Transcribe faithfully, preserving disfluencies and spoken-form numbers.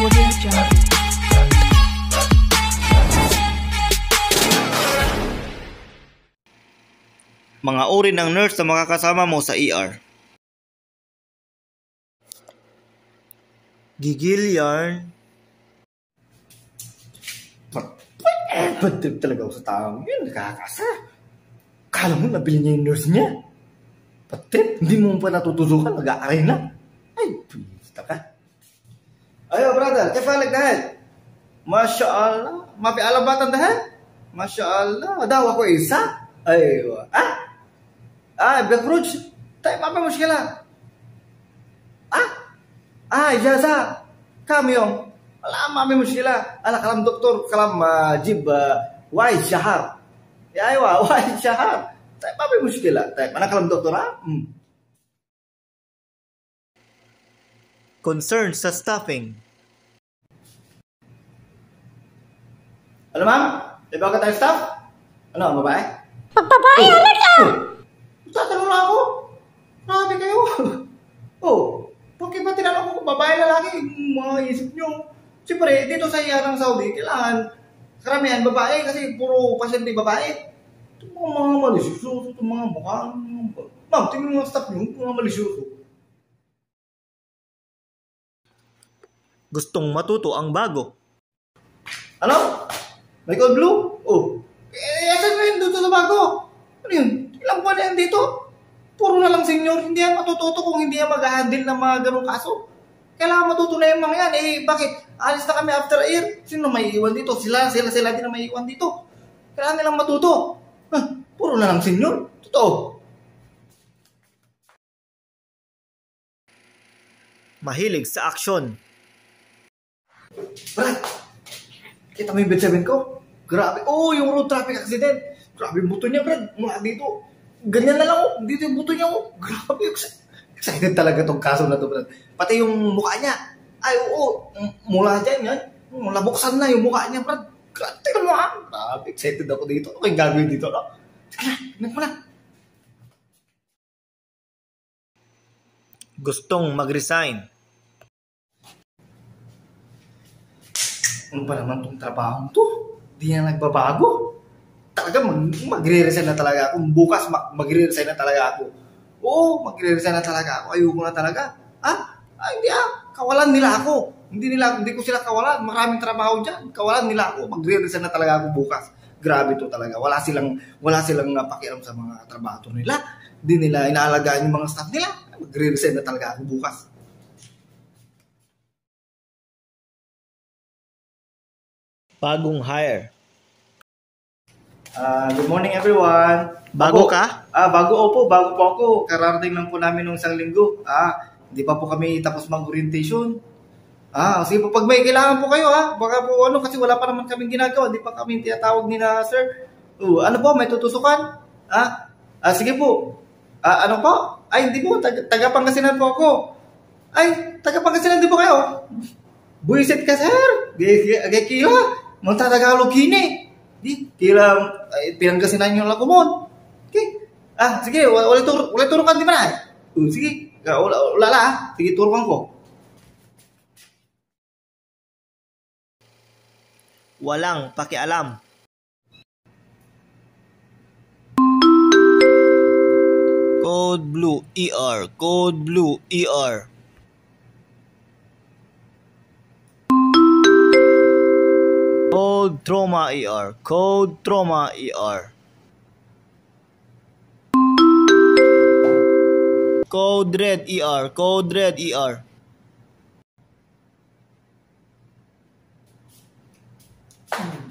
Mga uri ng nurse na makakasama mo sa E R. Gigil yarn. Eh, trip talaga ako sa taong yun. Nakakasa. Kala mo nabili niya yung nurse niya. Patrip, hindi mo pa natutusukan. Nag-aaray na. Ay, pista ka. Ayo, brother. Kaya dahil. Masya Allah. Mapialam batan dahil? Masya Allah. Daw ako isa. Ay, ah? Ah, Black Rouge. Tayo, apa muskila? Ah? Ah, ijaza. Kami yung. Wala, mami muskila. Ala, kalam doktor. Kalam uh, jib. Uh, why syahar? Ya, aywa. Why syahar? Tayo, mami muskila. Tayo, mana kalam doktor, ha? Hmm. Concern sa staffing. Ano, ma'am? Di ba ka tayo staff? Ano, babae? Babae, oh. Alaga! Oh. Tatanong na ako. Grabe kayo. Oh, bakit ba tinanong ko kung babae lalaki? Mga isip nyo. Siyempre, dito sa iya ng Saudi, kailangan karamihan babae kasi puro pasyente babae. Ito mga mga malisyoso, ito mga mukha. Ma'am, tingnan mga staff nyo, mga malisyoso. Gustong matuto ang bago. Ano? May code blue? Oh. Eh, asan na yun dito sa bago? Ano yun? Ilang buwan na yan dito? Puro na lang senior. Hindi yan matututo kung hindi yan mag-handle ng mga ganong kaso. Kailangan matuto na yung mga yan. Eh, bakit? Alis na kami after a year. Sino may iwan dito? Sila, sila, sila din na may iwan dito. Kailangan nilang matuto. Huh, puro na lang senior. Totoo. Mahilig sa aksyon. Brad, kita mo yung bed seven ko? Grabe. Oh, yung road traffic accident. Grabe yung buto niya, Brad. Mula dito. Ganyan na lang, oh. Dito yung buto niya, oh. Grabe. Excited talaga tong kaso na to, Brad. Pati yung mukha niya. Ay, oo. Mula dyan, yan. Mula buksan na yung mukha niya, Brad. Tingnan mo, ha. Grabe. Excited ako dito. Ano kayong gagawin dito, no? Sige na. Tingnan mo na. Gustong mag-resign. Ano ba naman itong trabaho to? Di na nagbabago. Talaga mag magre-resign na talaga ako. Bukas mag magre-resign na talaga ako. Oo, magre-resign na talaga ako. Ayoko na talaga. Ha? Ay, hindi ah. Kawalan nila ako. Hindi nila, hindi ko sila kawalan. Maraming trabaho dyan. Kawalan nila ako. Magre-resign na talaga ako bukas. Grabe to talaga. Wala silang, wala silang pakialam sa mga trabaho nila. Hindi nila inaalagaan yung mga staff nila. Magre-resign na talaga ako bukas. Bagong hire. Uh, good morning everyone. Bago ka? Ah, bago opo, bago po ako. Kararating lang po namin nung isang linggo. Ah, hindi pa po kami tapos mag-orientation. Ah, sige po pag may kailangan po kayo ha. Baka po ano kasi wala pa naman kaming ginagawa, hindi pa kami tinatawag ni na sir. Oh, ano po, may tutusukan? Ah, ah sige po. Ah, ano po? Ay, hindi po, taga, taga Pangasinan po ako. Ay, taga Pangasinan din po kayo. Buisit ka sir. Gaya Monta Tagalog kini. Di, kira ay, Pinangasinan yung lakumon. Okay. Ah, sige, wala tur wala turukan di mana? Uh, sige, wala wala la. Sige, turukan ko. Walang pakialam. Code blue E R, code blue E R. Code trauma E R, code trauma E R. Code red E R, code red E R. Hmm.